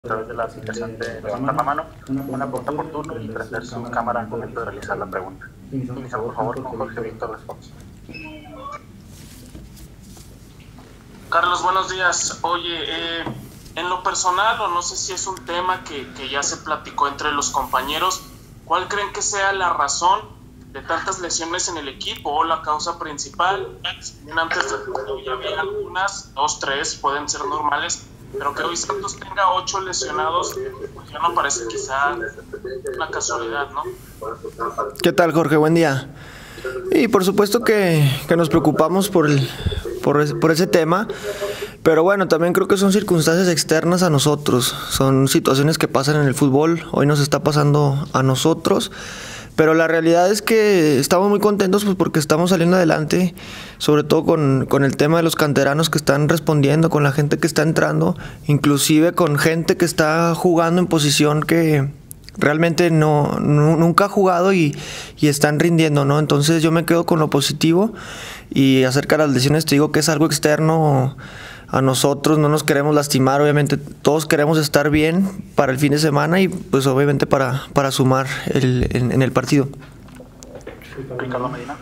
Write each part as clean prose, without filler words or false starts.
a través de la aplicación de levantar la mano, una pregunta por turno y prender su cámara al momento de realizar la pregunta. Iniciamos por favor con Jorge Víctor Responso. Carlos, buenos días. Oye, en lo personal, o no sé si es un tema que ya se platicó entre los compañeros, ¿cuál creen que sea la razón de tantas lesiones en el equipo o la causa principal? Antes ya había algunas, 2, 3, pueden ser normales, pero que hoy Santos tenga 8 lesionados, pues ya no parece quizá una casualidad, ¿no? ¿Qué tal, Jorge? Buen día. Y por supuesto que nos preocupamos por ese tema, pero bueno, también creo que son circunstancias externas a nosotros, son situaciones que pasan en el fútbol, hoy nos está pasando a nosotros, pero la realidad es que estamos muy contentos pues porque estamos saliendo adelante, sobre todo con el tema de los canteranos que están respondiendo, con la gente que está entrando, inclusive con gente que está jugando en posición que realmente nunca ha jugado y están rindiendo, ¿no? Entonces yo me quedo con lo positivo y acerca de las lesiones te digo que es algo externo a nosotros, no nos queremos lastimar, obviamente todos queremos estar bien para el fin de semana y pues obviamente para sumar en el partido. Ricardo Medina.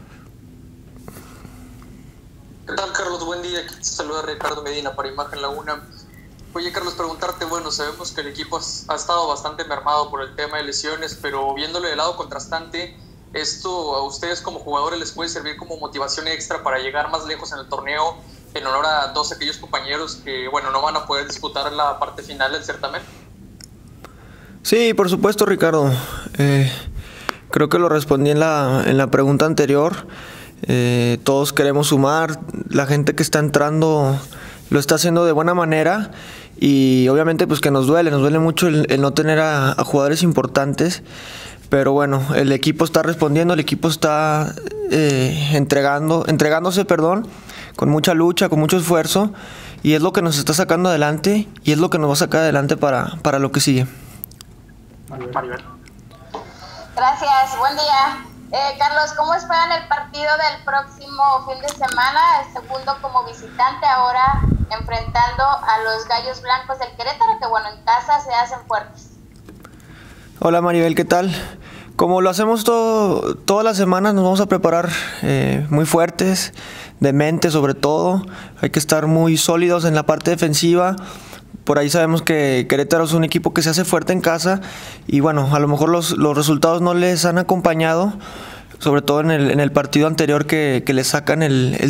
¿Qué tal, Carlos? Buen día. Aquí te saluda Ricardo Medina para Imagen Laguna. Oye, Carlos, preguntarte, bueno, sabemos que el equipo ha estado bastante mermado por el tema de lesiones, pero viéndolo del lado contrastante, ¿esto a ustedes como jugadores les puede servir como motivación extra para llegar más lejos en el torneo en honor a dos aquellos compañeros que, bueno, no van a poder disputar la parte final del certamen? Sí, por supuesto, Ricardo. Creo que lo respondí en la pregunta anterior. Todos queremos sumar, la gente que está entrando lo está haciendo de buena manera y obviamente pues que nos duele mucho el no tener a jugadores importantes, pero bueno, el equipo está respondiendo, el equipo está entregándose, con mucha lucha, con mucho esfuerzo y es lo que nos está sacando adelante y es lo que nos va a sacar adelante para lo que sigue. Maribel. Gracias, buen día. Carlos, ¿cómo esperan el partido del próximo fin de semana? El segundo como visitante, ahora enfrentando a los Gallos Blancos del Querétaro, que bueno, en casa se hacen fuertes. Hola Maribel, ¿qué tal? Como lo hacemos todas las semanas, nos vamos a preparar muy fuertes, de mente sobre todo. Hay que estar muy sólidos en la parte defensiva. Por ahí sabemos que Querétaro es un equipo que se hace fuerte en casa y bueno, a lo mejor los resultados no les han acompañado, sobre todo en el partido anterior que le sacan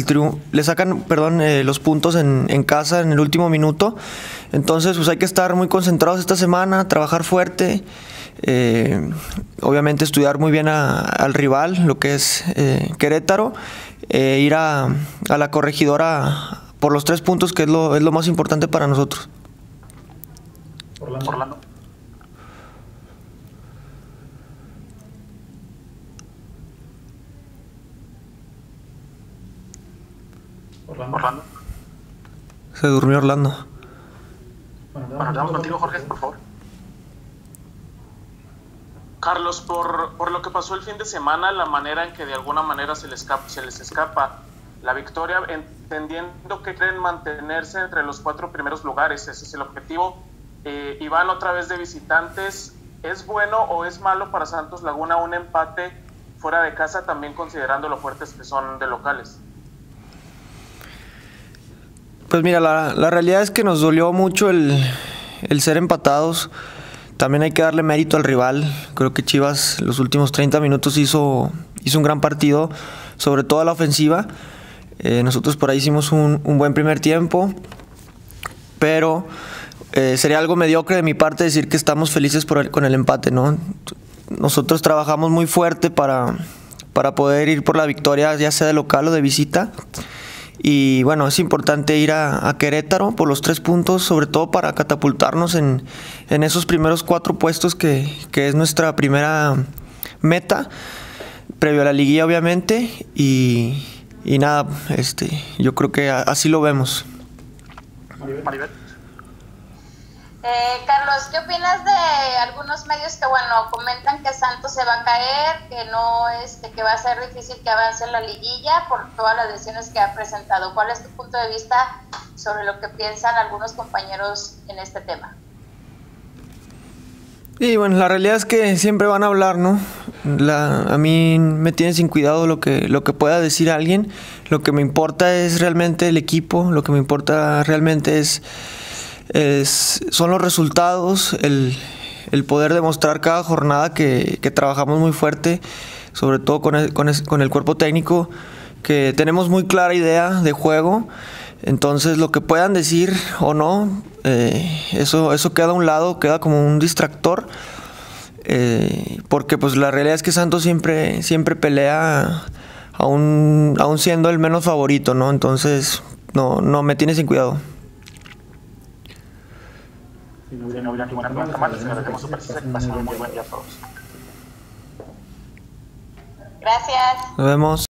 los puntos en casa en el último minuto. Entonces pues hay que estar muy concentrados esta semana, trabajar fuerte, obviamente estudiar muy bien al rival, lo que es Querétaro, ir a la corregidora por los 3 puntos, que es lo más importante para nosotros. Orlando. Orlando. Se durmió Orlando. Bueno, vamos contigo, Jorge, por favor. Carlos, por lo que pasó el fin de semana, la manera en que de alguna manera se les escapa la victoria, entendiendo que quieren mantenerse entre los 4 primeros lugares, ese es el objetivo, y van otra vez de visitantes. ¿Es bueno o es malo para Santos Laguna un empate fuera de casa, también considerando lo fuertes que son de locales? Pues mira, la realidad es que nos dolió mucho el ser empatados. También hay que darle mérito al rival. Creo que Chivas los últimos 30 minutos hizo un gran partido, sobre todo a la ofensiva. Nosotros por ahí hicimos un buen primer tiempo, pero sería algo mediocre de mi parte decir que estamos felices con el empate, ¿no? Nosotros trabajamos muy fuerte para poder ir por la victoria, ya sea de local o de visita. Y bueno, es importante ir a Querétaro por los 3 puntos, sobre todo para catapultarnos en esos primeros 4 puestos que es nuestra primera meta, previo a la liguilla obviamente, y nada, yo creo que así lo vemos. Maribel. Carlos, ¿qué opinas de algunos medios que, bueno, comentan que Santos se va a caer, que no que va a ser difícil que avance en la liguilla por todas las lesiones que ha presentado? ¿Cuál es tu punto de vista sobre lo que piensan algunos compañeros en este tema? Y bueno, la realidad es que siempre van a hablar, ¿no? A mí me tiene sin cuidado lo que pueda decir alguien. Lo que me importa es realmente el equipo, lo que me importa realmente son los resultados, el poder demostrar cada jornada que trabajamos muy fuerte, sobre todo con el cuerpo técnico, que tenemos muy clara idea de juego. Entonces lo que puedan decir o no, eso queda a un lado, queda como un distractor, porque pues la realidad es que Santos siempre pelea, aún siendo el menos favorito, ¿no? Entonces no me tiene sin cuidado. Si no hubiera ninguna pregunta más, les agradecemos su presencia. Que pasen un muy buen día a todos. Gracias. Nos vemos.